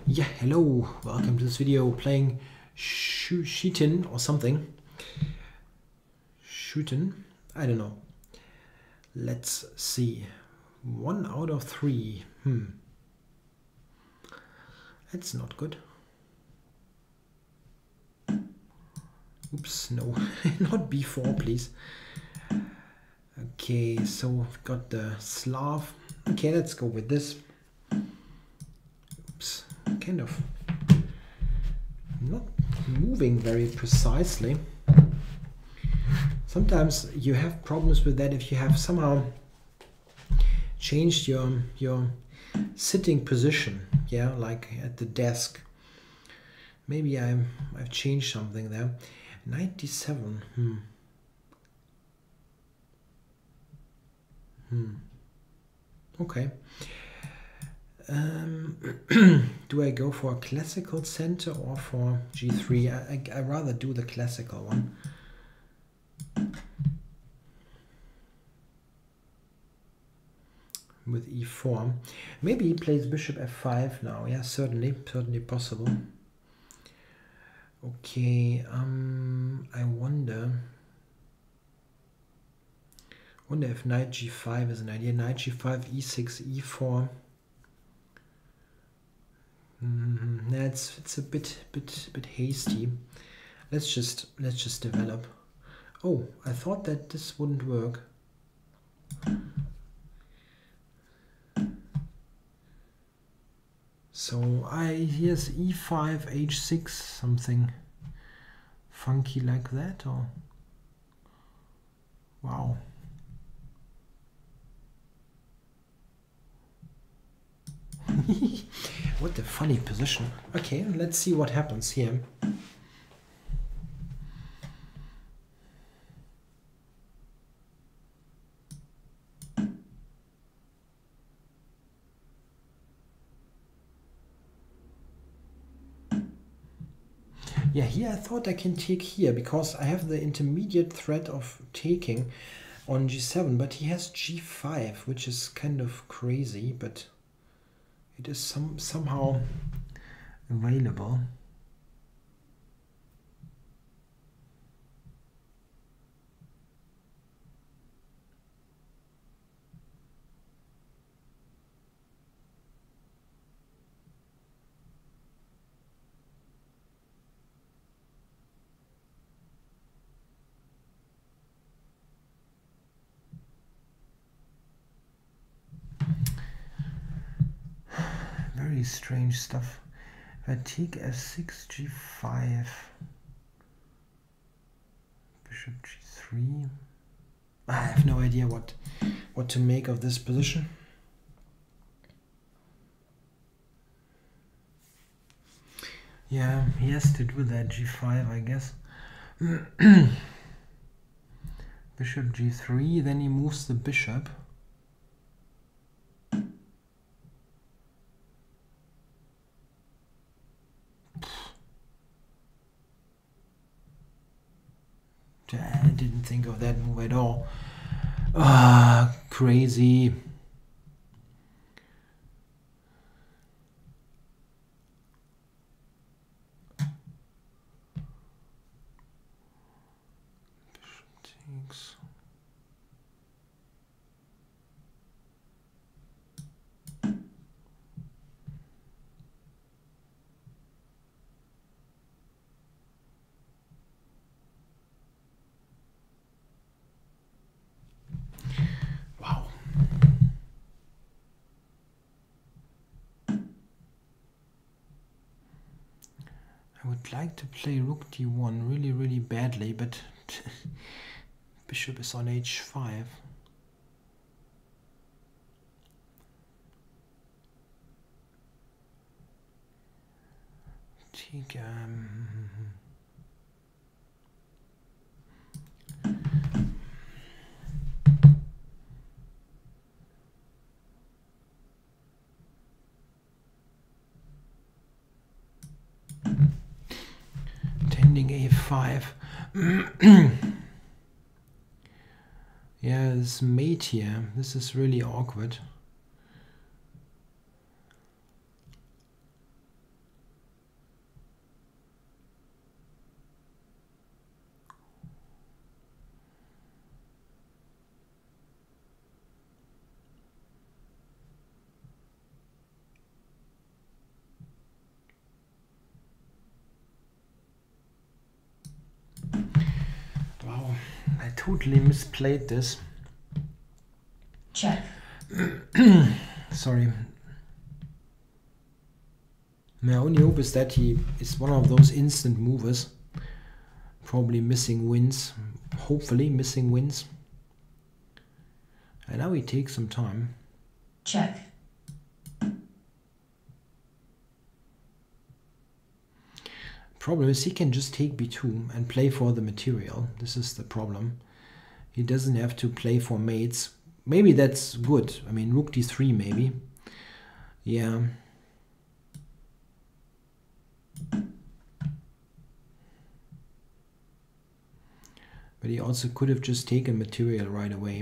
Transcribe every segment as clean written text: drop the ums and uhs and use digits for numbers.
Yeah, hello, welcome to this video playing Shootin or something. Shootin, I don't know. Let's see. 1 out of 3. That's not good. Oops, no, not B4, please. Okay, so we've got the Slav. Okay, let's go with this. Oops, kind of not moving very precisely. Sometimes you have problems with that if you have somehow changed your sitting position, yeah, like at the desk. Maybe I've changed something there. 97. Okay. Do I go for a classical center or for G3? I rather do the classical one. With E4. Maybe he plays bishop F5 now. Yeah, certainly possible. Okay, I wonder if knight G5 is an idea. Knight G5, E6, E4. It's a bit hasty. Let's just develop. Oh, I thought that this wouldn't work. So here's E5, H6, something funky like that, or wow. What a funny position. Okay, let's see what happens here. Yeah, here I thought I can take here because I have the intermediate threat of taking on G7, but he has G5, which is kind of crazy, but it is somehow available. Very strange stuff. If I take F6, G5, bishop G3. I have no idea what to make of this position. Yeah, he has to do that G5, I guess. Bishop G3, then he moves the bishop. I didn't think of that move at all. Crazy. Bishop takes. Wow. I would like to play rook d1 really badly, but bishop is on h5. Take tending a5. Yeah, this mate here, this is really awkward. totally misplayed this. Check. Sorry. My only hope is that he is one of those instant movers. Probably missing wins. Hopefully missing wins. And now he takes some time. Check. Problem is he can just take b2 and play for the material. This is the problem. He doesn't have to play for mates. Maybe that's good. I mean, rook d3 maybe. Yeah. But he also could have just taken material right away.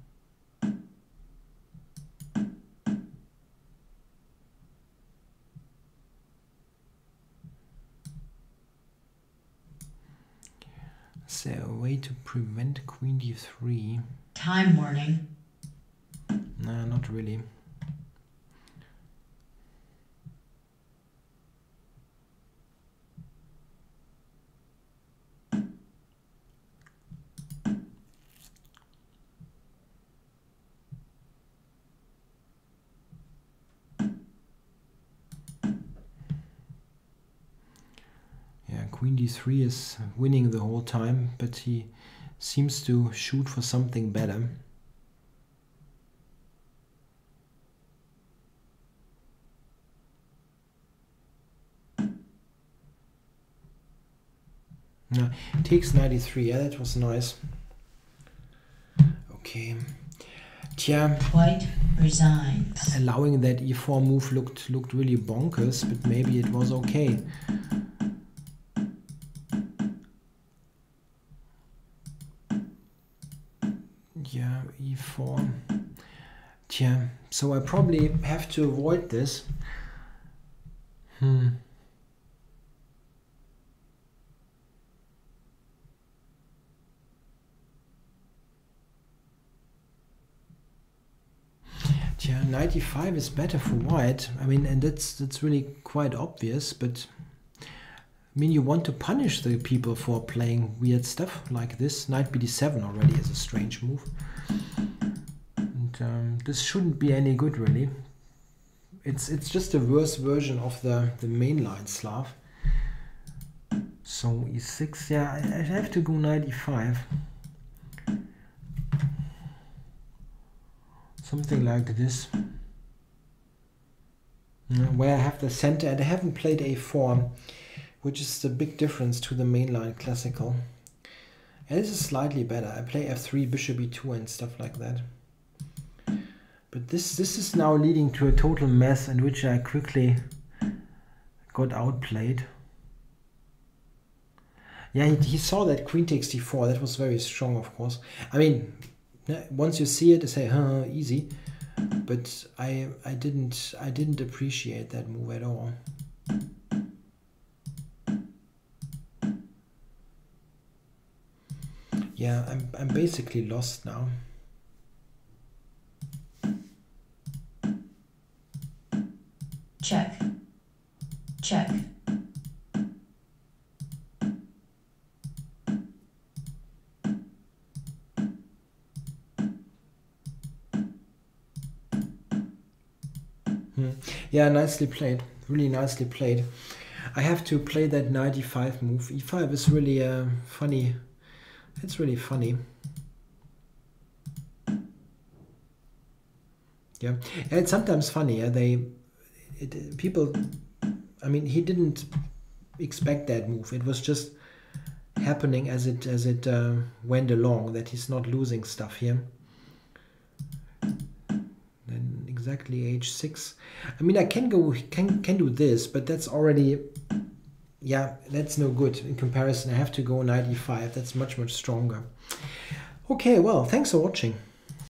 Is there a way to prevent queen d3? Time warning. Nah, not really. Queen d3 is winning the whole time, but he seems to shoot for something better. No, takes 93. Yeah, that was nice. Okay. Tja. White resigns. Allowing that e4 move looked really bonkers, but maybe it was okay. Yeah, e4. Tja, so I probably have to avoid this. Yeah, 95 is better for white. I mean, and that's really quite obvious, but I mean, you want to punish the people for playing weird stuff like this. Knight bd7 already is a strange move. And this shouldn't be any good, really. It's just a worse version of the mainline Slav. So e6, yeah, I have to go knight e5. Something like this, where I have the center, and I haven't played a4, which is the big difference to the mainline classical. And this is slightly better. I play f3, bishop e2 and stuff like that. But this is now leading to a total mess in which I quickly got outplayed. Yeah, he saw that queen takes d4. That was very strong, of course. I mean, once you see it, you say, easy. But I didn't appreciate that move at all. Yeah, I'm basically lost now. Check. Check. Yeah, nicely played. Really nicely played. I have to play that knight e5 move. e5 is really funny. It's really funny. Yeah, it's sometimes funny. People. I mean, he didn't expect that move. It was just happening as it went along. That he's not losing stuff here. Then exactly h6. I mean, I can do this, but that's already, yeah, that's no good in comparison. I have to go knight e5. That's much stronger. Okay, well, thanks for watching.